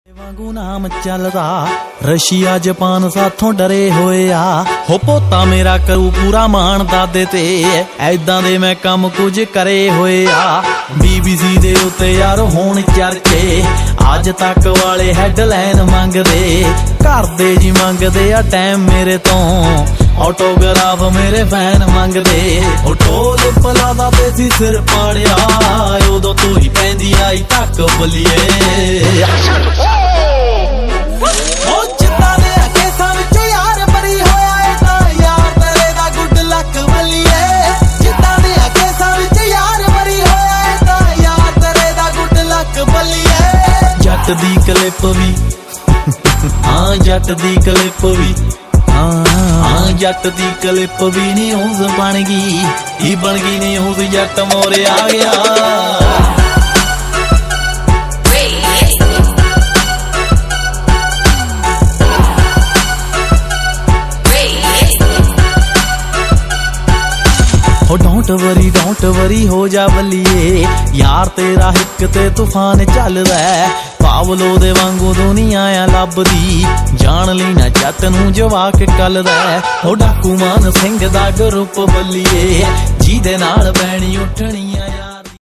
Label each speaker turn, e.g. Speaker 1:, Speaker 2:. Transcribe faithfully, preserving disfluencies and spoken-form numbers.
Speaker 1: ਵਾਂਗੂ ਨਾਮ ਚੱਲਦਾ ਰਸ਼ੀਆ ਜਪਾਨ ਸਾਥੋਂ ਡਰੇ ਹੋਏ ਆ ਹੋ ਪੋਤਾ ਮੇਰਾ ਕਰੂ ਪੂਰਾ ਮਾਣ ਦਾਦੇ ਤੇ ਐਦਾਂ ਦੇ ਮੈਂ ਕੰਮ ਕੁਝ ਕਰੇ ਹੋਏ ਆ ਬੀਬੀਸੀ ਦੇ ਉੱਤੇ ਯਾਰ ਹੋਣ ਚਰਚੇ ਅੱਜ ਤੱਕ ਵਾਲੇ ਹੈਡਲਾਈਨ ਮੰਗਦੇ ਘਰ ਦੇ ਜੀ ਮੰਗਦੇ ਆ ਟਾਈਮ ਮੇਰੇ ਤੋਂ ਆਟੋਗ੍ਰਾਫ ਮੇਰੇ ਫੈਨ ਮੰਗਦੇ ਉਹ ਢੋਲ ਪਲਾਦਾ ਤੇ ਸੀ ਸਿਰ ਪਾੜਿਆ ਉਦੋਂ ਤੂੰ ਹੀ ਪੈਂਦੀ ਆਈ ਤੱਕ ਬਲੀਏ जट दी क्लिप भी हाँ जट दी क्लिप भी हाँ जट दी क्लिप भी न्यूज़ बन गई ही बन गई न्यूज़ जट मोरे आ गया हो डोंट वरी डोंट वरी हो जा बलिए यार तेरा हिक ते तूफान चलदा पावलो दे वांगू दुनिया आ लभदी जान ली ना जट नूं जवाक कलदा हो डाकू मान सिंह दा ग्रुप बलिए जी दे नाल बैणी उठणी आ यार।